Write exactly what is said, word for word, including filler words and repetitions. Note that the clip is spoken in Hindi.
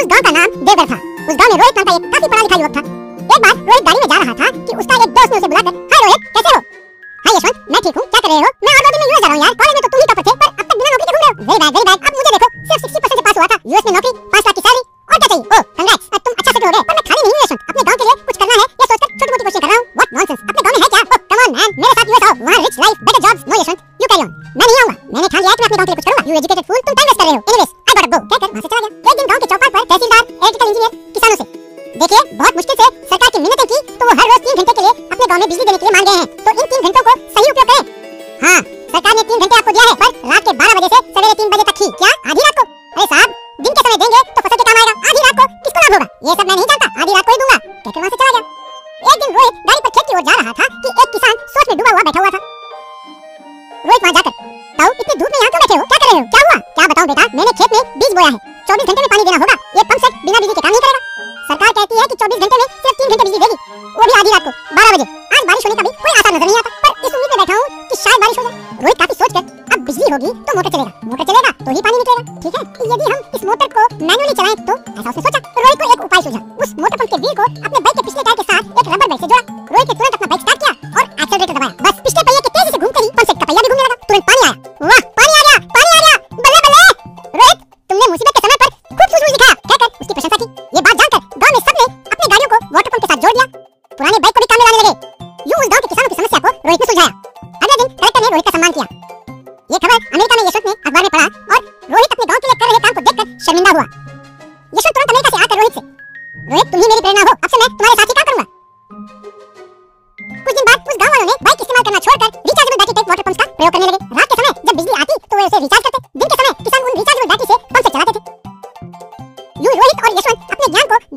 उस गांव का नाम देवगढ़ था। उस गांव में रोहित नाम का एक काफी पढ़ा लिखा युवक था। एक बार रोहित गाड़ी में जा रहा था कि उसका एक दोस्त ने उसे बुलाकर, हाय रोहित, कैसे हो? हाय यशवंत, मैं ठीक हूँ, क्या कर रहे हो? मैं और दो दिन में यूएस जा रहा हूँ यार। कॉलेज में तो तुम ही टॉपर थे, पर अब तक बिना नौकरी के घूम रहे हो। Very bad, very bad. अब मुझे देखो, सिर्फ साठ परसेंट से पास हुआ था। यूएस में नौकरी, पाँच लाख की सैलरी, और क्या चाहिए? ओह कंग्रेट्स, तुम अच्छा सेटल हो गए। पर मैं खाली नहीं हूँ यशवंत, अपने गांव के लिए कुछ करना है ये सोचकर छोटी-मोटी कोशिश कर रहा हूँ। व्हाट नॉनसेंस, अपने गांव में है क्या? ओह कम ऑन मैन, मेरे साथ यूएस आओ, वहाँ rich life, better jobs. No Yashwant, you carry on. मैं नहीं आऊंगा, मैंने ठान लिया है कि मैं अपने गांव के लिए कुछ करूंगा। यू एजुकेटेड फूल, तुम टाइम वेस्ट कर रहे हो। Anyways, I got to go, कहकर वहां से चला गया। एक दिन गांव के चौपाल पर तहसीलदार, इलेक्ट्रिकल इंजीनियर, किसानों से, देखिए बहुत मुश्किल से सरकार की मिन्नतें की तो वो हर रोज तीन घंटे के लिए अपने गांव में बिजली देने के लिए मान गए हैं, तो इन तीन घंटों को सही उपयोग करें। हाँ, सरकार ने तीन घंटे आपको दिया है, पर रात के बारह बजे से सवेरे तीन बजे तक ही। क्या आधी रात को? अरे साहब, दिन के समय देंगे तो फसल के काम आएगा, आधी रात को किसको लाभ होगा? ये सब मैं नहीं जानता, आधी रात को ही दूंगा, कहकर वहां से चला गया। एक दिन रोहित गाड़ी पर खेत की ओर जा रहा था कि एक किसान सोच में डूबा हुआ बैठा हुआ था। रोहित वहां जाकर, ताऊ इतनी धूप में यहाँ क्यों बैठे हो? क्या कर रहे हो? क्या हुआ? क्या बताऊं बेटा, मैंने खेत में बीज बोया है, चौबीस घंटे में पानी देना होगा, ये पंप सेट बिना बिजली के काम नहीं करेगा। सरकार कहती है कि चौबीस घंटे में सिर्फ तीन घंटे बिजली देगी, वो भी आधी रात को बारह बजे। आज बारिश होने का भी कोई आसार नजर नहीं आता, पर इस उम्मीद में बैठा हूँ कि शायद बारिश हो जाए। रोहित काफी सोचकर, अब बिजली होगी तो मोटर चलेगा, मोटर चलेगा तो ही पानी निकलेगा, ठीक है? यदि हम इस मोटर को मैनुअली चलाएं तो, ऐसा उसने सोचा। रोहित को एक उपाय सूझा। उस मोटर पंप के व्हील को अपने बाइक के पिछले टायर के साथ एक रबर बेल्ट से जोड़ा। रोहित ने तुरंत अपना बाइक स्टार्ट किया और एक्सेलरेटर दबाया। बस पिछले पहिए के तेजी से घूमते ही पंप सेट का पहिया भी घूमने लगा। तुरंत पानी आया। वाह, पानी आ गया, पानी आ गया, बल्ले बल्ले। रोहित, तुमने मुसीबत के समय पर खूब सूझबूझ दिखाया, कहकर उसकी प्रशंसा की। ये बात जानकर गांव में सबने अपनी गाड़ियों को वाटर पंप के साथ जोड़ दिया। पुराने बाइक को भी काम में लाने लगे। यूं उस गांव के किसानों की समस्या को रोहित ने सुलझाया। अगले दिन कलेक्टर ने रोहित का सम्मान किया। ये खबर अमेरिका में यशवंत ने अखबार में पढ़ा और रोहित अपने गांव के लिए कर रहे काम को देखकर शर्मिंदा हुआ। यशवंत तुरंत अमेरिका से आकर रोहित से, रोहित तुम ही मेरी प्रेरणा हो, अब से मैं तुम्हारे साथ ही काम करूंगा। कुछ दिन बाद उस गांव वालों ने बाइक इस्तेमाल करना छोड़कर rechargeable battery type water pumps का प्रयोग करने लगे। रात के समय जब बिजली आती तो वे उसे रिचार्ज करते, दिन के समय किसान उन रिचार्जेबल बैटरी से पंप से चलाते थे। यूं रोहित और यशवंत अपने ज्ञान को